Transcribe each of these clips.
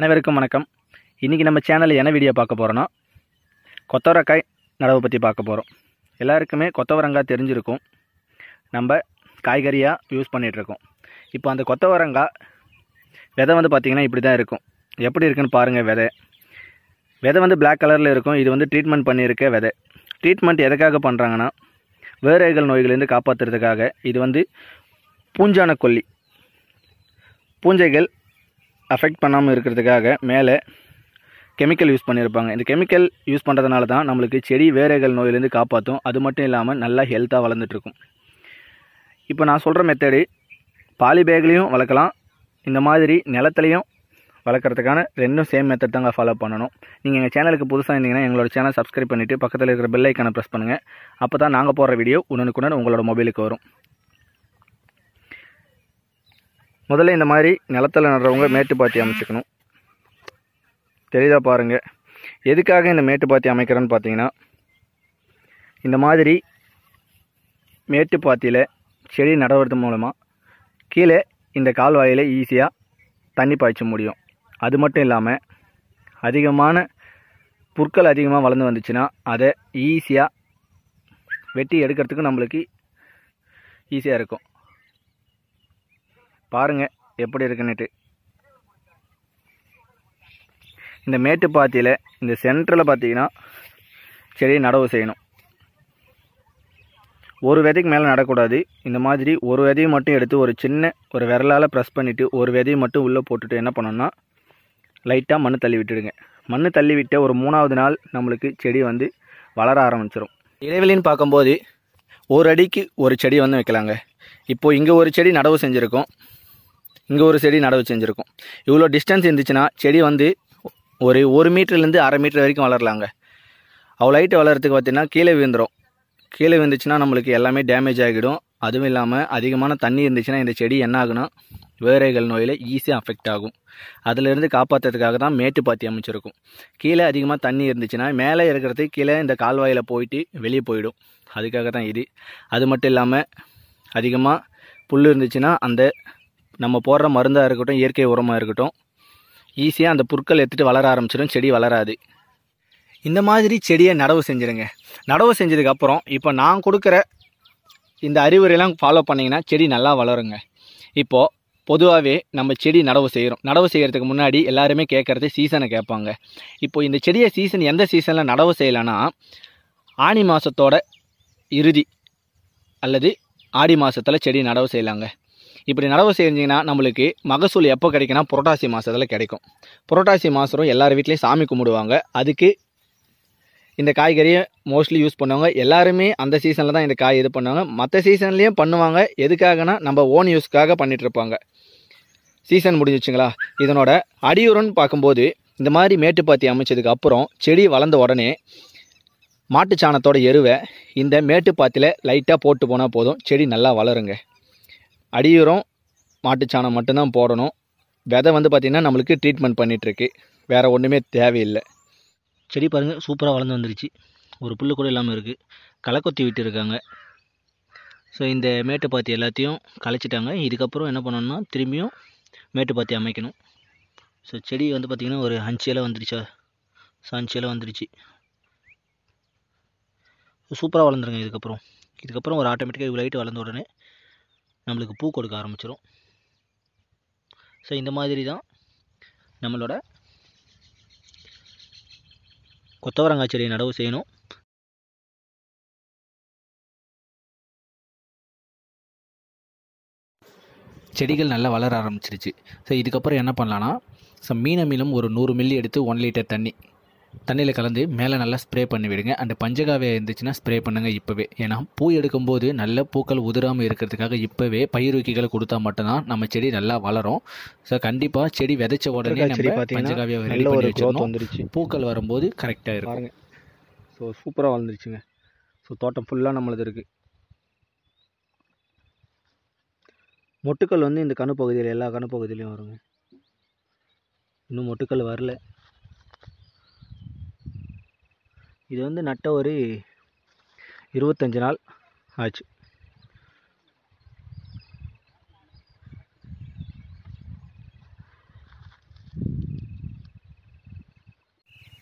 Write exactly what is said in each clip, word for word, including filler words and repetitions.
அனைவருக்கும் வணக்கம். இன்றைக்கி நம்ம சேனலில் என்ன வீடியோ பார்க்க போகிறோன்னா, கொத்தவரங்காய் நடவு பற்றி பார்க்க போகிறோம். எல்லாருக்குமே கொத்தவரங்காய் தெரிஞ்சிருக்கும், நம்ம காய்கறியாக யூஸ் பண்ணிகிட்ருக்கோம். இப்போ அந்த கொத்தவரங்காய் விதை வந்து பார்த்திங்கன்னா இப்படி தான் இருக்கும். எப்படி இருக்குன்னு பாருங்கள். விதை விதை வந்து பிளாக் கலரில் இருக்கும். இது வந்து ட்ரீட்மெண்ட் பண்ணியிருக்க விதை. ட்ரீட்மெண்ட் எதுக்காக பண்ணுறாங்கன்னா, வேரைகள் நோய்களிலிருந்து காப்பாற்றுறதுக்காக. இது வந்து பூஞ்சான கொல்லி, பூஞ்சைகள் அஃபெக்ட் பண்ணாமல் இருக்கிறதுக்காக மேலே கெமிக்கல் யூஸ் பண்ணியிருப்பாங்க. இந்த கெமிக்கல் யூஸ் பண்ணுறதுனால தான் நம்மளுக்கு செடி வேரைகள் நோயிலேருந்து காப்பாற்றும். அது மட்டும் இல்லாமல் நல்லா ஹெல்த்தாக வளர்ந்துட்டுருக்கும். இப்போ நான் சொல்கிற மெத்தடு பாலி பேக்லேயும் வளர்க்கலாம், இந்த மாதிரி நிலத்துலையும் வளர்க்குறதுக்கான ரெண்டும் சேம் மெத்தட் தாங்க ஃபாலோ பண்ணணும். நீங்கள் எங்கள் சேனலுக்கு புதுசாக இருந்தீங்கன்னா எங்களோட சேனல் சப்ஸ்கிரைப் பண்ணிவிட்டு பக்கத்தில் இருக்கிற பெல் ஐக்கானை ப்ரெஸ் பண்ணுங்கள். அப்போ தான் நாங்கள் போடுற வீடியோ உடனுக்குடன் உங்களோட மொபைலுக்கு வரும். முதல்ல இந்த மாதிரி நிலத்தில் நடுறவங்க மேட்டு பாத்தி அமைச்சிக்கணும். தெரியுதா பாருங்கள். எதுக்காக இந்த மேட்டு பாத்தி அமைக்கிறேன்னு பார்த்தீங்கன்னா, இந்த மாதிரி மேட்டு பாத்தியில் செடி நடவுறது மூலமாக கீழே இந்த கால்வாயில் ஈஸியாக தண்ணி பாய்ச்ச முடியும். அது மட்டும் இல்லாமல் அதிகமான புற்கள் அதிகமாக வளர்ந்து வந்துச்சுன்னா அதை ஈஸியாக வெட்டி எடுக்கிறதுக்கு நம்மளுக்கு ஈஸியாக இருக்கும். பாருங்கள் எப்படி இருக்குன்னுட்டு. இந்த மேட்டு பாத்தியில் இந்த சென்டரில் பார்த்தீங்கன்னா செடி நடவு செய்யணும். ஒரு விதைக்கு மேலே நடக்கூடாது. இந்த மாதிரி ஒரு விதையை மட்டும் எடுத்து ஒரு சின்ன ஒரு விரலால் ப்ரெஸ் பண்ணிவிட்டு ஒரு விதையை மட்டும் உள்ளே போட்டுட்டு என்ன பண்ணணும்னா, லைட்டாக மண் தள்ளி விட்டுடுங்க. மண் தள்ளி விட்டு ஒரு மூணாவது நாள் நம்மளுக்கு செடி வந்து வளர ஆரம்பிச்சிடும். இடைவெளின்னு பார்க்கும்போது ஒரு அடிக்கு ஒரு செடி வந்து வைக்கலாங்க. இப்போது இங்கே ஒரு செடி நடவு செஞ்சுருக்கோம், இங்கே ஒரு செடி நடவு செஞ்சுருக்கோம். இவ்வளோ டிஸ்டன்ஸ் இருந்துச்சுன்னா செடி வந்து ஒரு ஒரு மீட்டர்லேருந்து அரை மீட்டர் வரைக்கும் வளரலாங்க. அவ்வளோ ஹைட்டு வளர்கிறதுக்கு பார்த்திங்கன்னா கீழே விழுந்துடும். கீழே விழுந்துச்சுன்னா நம்மளுக்கு எல்லாமே டேமேஜ் ஆகிடும். அதுவும் இல்லாமல் அதிகமான தண்ணி இருந்துச்சுன்னா இந்த செடி என்ன ஆகுனா வேரைகள் நோயில் ஈஸியாக அஃபெக்ட் ஆகும். அதிலேருந்து காப்பாற்றுறதுக்காக தான் மேட்டு பாத்தி அமைச்சிருக்கும். கீழே அதிகமாக தண்ணி இருந்துச்சுன்னா மேலே இருக்கிறது கீழே இந்த கால்வாயில் போயிட்டு வெளியே போயிடும். அதுக்காக தான் இது. அது மட்டும் இல்லாமல் அதிகமாக புல் இருந்துச்சுன்னா அந்த நம்ம போடுற மருந்தாக இருக்கட்டும், இயற்கை உரமாக இருக்கட்டும், ஈஸியாக அந்த புற்கள் எடுத்துகிட்டு வளர ஆரம்பிச்சிடும். செடி வளராது. இந்த மாதிரி செடியை நடவு செஞ்சுருங்க. நடவு செஞ்சதுக்கப்புறம் இப்போ நான் கொடுக்குற இந்த அறிவுரையெல்லாம் ஃபாலோ பண்ணிங்கன்னா செடி நல்லா வளருங்க. இப்போது பொதுவாகவே நம்ம செடி நடவு செய்கிறோம். நடவு செய்கிறதுக்கு முன்னாடி எல்லாருமே கேட்குறது சீசனை கேட்பாங்க. இப்போது இந்த செடியை சீசன் எந்த சீசனில் நடவு செய்யலைன்னா, ஆனி மாதத்தோட இறுதி அல்லது ஆடி மாதத்தில் செடி நடவு செய்யலாங்க. இப்படி நடவு செஞ்சிங்கன்னா நம்மளுக்கு மகசூல் எப்போ கிடைக்குன்னா புரட்டாசி மாதத்தில் கிடைக்கும். புரட்டாசி மாதம் எல்லார் வீட்லேயும் சாமி கும்பிடுவாங்க. அதுக்கு இந்த காய்கறியை மோஸ்ட்லி யூஸ் பண்ணுவாங்க. எல்லாருமே அந்த சீசனில் தான் இந்த காய் இது பண்ணுவாங்க. மற்ற சீசன்லேயும் பண்ணுவாங்க. எதுக்காகனா நம்ம ஓன் யூஸ்க்காக பண்ணிகிட்ருப்பாங்க. சீசன் முடிஞ்சிச்சுங்களா. இதனோட அடியுரன்னு பார்க்கும்போது இந்த மாதிரி மேட்டுப்பாத்தி அமைச்சதுக்கு அப்புறம் செடி வளர்ந்த உடனே மாட்டுச்சாணத்தோட எருவை இந்த மேட்டுப்பாத்தியில் லைட்டாக போட்டு போனால் போதும், செடி நல்லா வளருங்க. அடியுரம் மாட்டுச்சாணம் மட்டும்தான் போடணும். விதை வந்து பார்த்திங்கன்னா நம்மளுக்கு ட்ரீட்மெண்ட் பண்ணிகிட்ருக்கு, வேறு ஒன்றுமே தேவையில்லை. செடி பாருங்கள் சூப்பராக வளர்ந்து வந்துருச்சு. ஒரு புல் கூட இல்லாமல் இருக்குது. களை கொத்தி விட்டு இருக்காங்க. ஸோ இந்த மேட்டுப்பாத்தி எல்லாத்தையும் களைச்சிட்டாங்க. இதுக்கப்புறம் என்ன பண்ணணும்னா திரும்பியும் மேட்டுப்பாத்தி அமைக்கணும். ஸோ செடி வந்து பார்த்திங்கன்னா ஒரு அஞ்சு இலை வந்துருச்சா, ஸோ அஞ்சு இலை வந்துருச்சு. சூப்பராக வளர்ந்துருங்க. இதுக்கப்புறம் இதுக்கப்புறம் ஒரு ஆட்டோமேட்டிக்காக இவ்வளோ ஹைட்டு வளர்ந்த உடனே நம்மளுக்கு பூ கொடுக்க ஆரம்பிச்சிடும். ஸோ இந்த மாதிரி தான் நம்மளோட கொத்தவரங்காய் செடியை நடவு செய்யணும். செடிகள் நல்லா வளர ஆரம்பிச்சிருச்சு. ஸோ இதுக்கப்புறம் என்ன பண்ணலான்னா, ஸோ மீன மீனும் ஒரு நூறு மில்லி எடுத்து ஒன் லிட்டர் தண்ணி தண்ணியில் கலந்து மேலே நல்லா ஸ்ப்ரே பண்ணி விடுங்க. அண்ட் பஞ்சகாவியா இருந்துச்சுன்னா ஸ்ப்ரே பண்ணுங்கள் இப்போவே. ஏன்னா பூ எடுக்கும்போது நல்ல பூக்கள் உதிராமல் இருக்கிறதுக்காக இப்போவே பயிரூக்கிகளை கொடுத்தா மட்டும்தான் நம்ம செடி நல்லா வளரும். ஸோ கண்டிப்பாக செடி விதைச்ச உடனே நம்ம பஞ்சகாவியா ரெடி பண்ணி வச்சிடணும். பூக்கள் வரும்போது கரெக்டாக இருக்கும். ஸோ சூப்பராக வளர்ந்துருச்சுங்க. ஸோ தோட்டம் ஃபுல்லாக நம்மளது இருக்குது. மொட்டுக்கள் வந்து இந்த கணு பகுதியில் எல்லா கணு பகுதியிலையும் வருங்க. இன்னும் மொட்டுக்கள் வரல. இது வந்து நட்ட ஒரு இருபத்தஞ்சி நாள் ஆச்சு.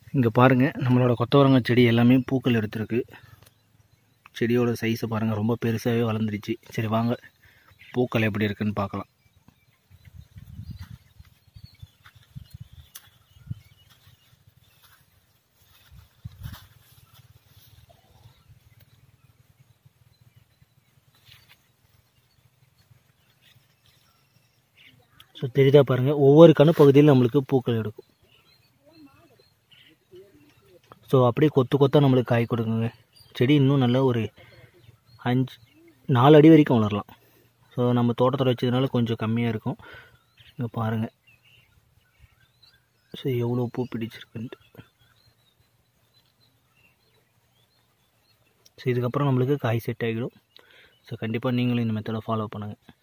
இங்கே பாருங்கள், நம்மளோட கொத்தவரங்காய் செடி எல்லாமே பூக்கள் எடுத்துருக்கு. செடியோட சைஸை பாருங்கள், ரொம்ப பெருசாகவே வளர்ந்துருச்சு. சரி வாங்க பூக்கள் எப்படி இருக்குன்னு பார்க்கலாம். ஸோ தெரியுதா பாருங்கள், ஒவ்வொரு கணு பகுதியில் நம்மளுக்கு பூக்கள் எடுக்கும். ஸோ அப்படியே கொத்து கொத்தாக நம்மளுக்கு காய் கொடுக்குங்க. செடி இன்னும் நல்ல ஒரு அஞ்சு நாலு அடி வரைக்கும் வளரலாம். ஸோ நம்ம தோட்டத்தில் வச்சதுனால கொஞ்சம் கம்மியாக இருக்கும். இங்கே பாருங்கள், ஸோ எவ்வளோ பூ பிடிச்சிருக்குன்ட்டு. ஸோ இதுக்கப்புறம் நம்மளுக்கு காய் செட் ஆகிடும். ஸோ கண்டிப்பாக நீங்களும் இந்த மெத்தடை ஃபாலோ பண்ணுங்கள்.